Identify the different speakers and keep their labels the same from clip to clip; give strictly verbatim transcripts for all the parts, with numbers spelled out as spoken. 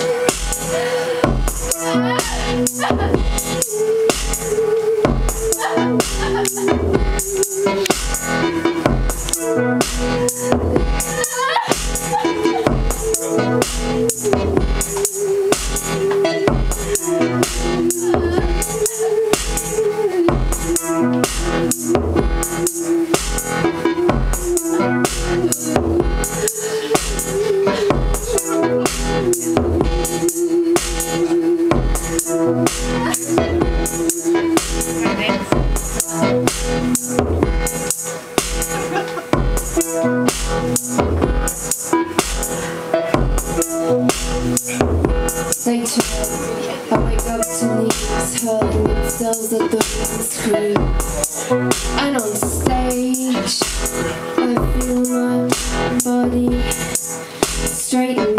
Speaker 1: Later, I wake up to leaves hurling themselves at the windscreen. And on stage, I feel my body straighten.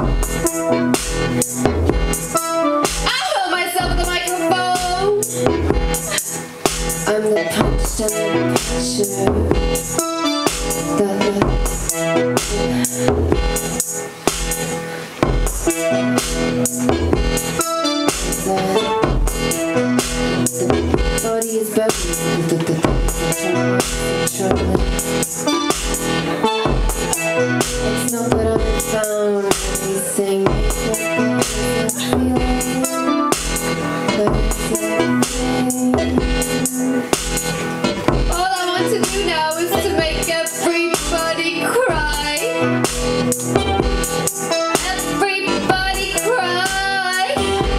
Speaker 1: I hurt myself with the microphone. I'm the punch and the pressure. The, the, the body is buried. The, the, the, it's not that I found anything. All I want to do now is to make everybody cry. Everybody cry.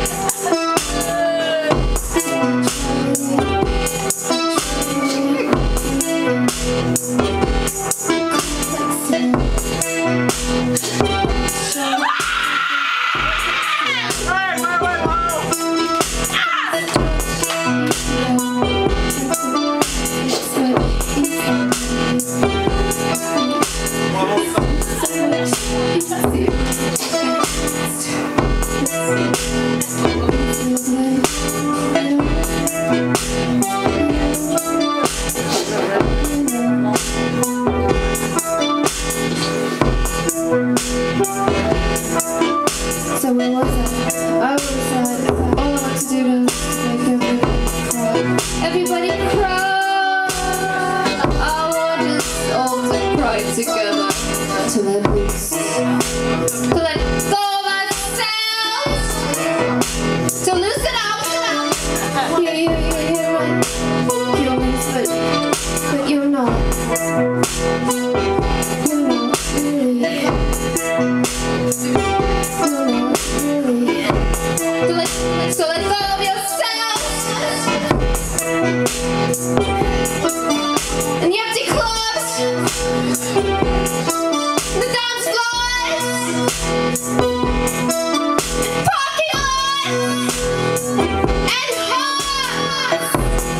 Speaker 1: So where was I? I was uh, all I want to do was make everybody cry. Everybody cry! I want us all to cry together. To let loose. To let go of ourselves. To loosen up. Yeah, yeah, yeah, yeah, right. You're loose, but, but you're not. You're not really. So let go of yourselves and the empty clubs, the dance floors, parking lots, and hearts.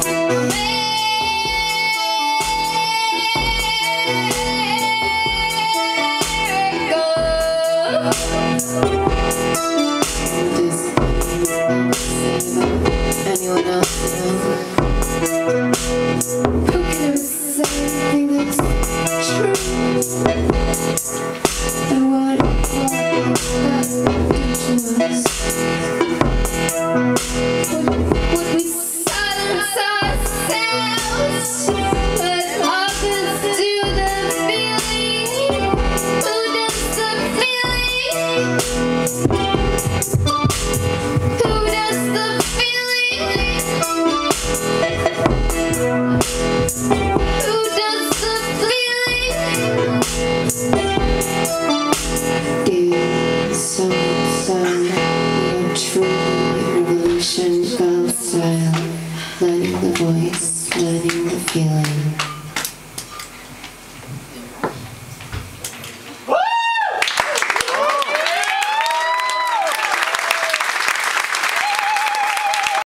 Speaker 1: Anyone else know? Who can say anything that's true? And what, what that do to us? Would, would we silence ourselves? Let others do the feeling? Who does the feeling? Who does the feeling? Who does the feeling? Do some sound your true revolution girl style, learning the voice, learning the feeling.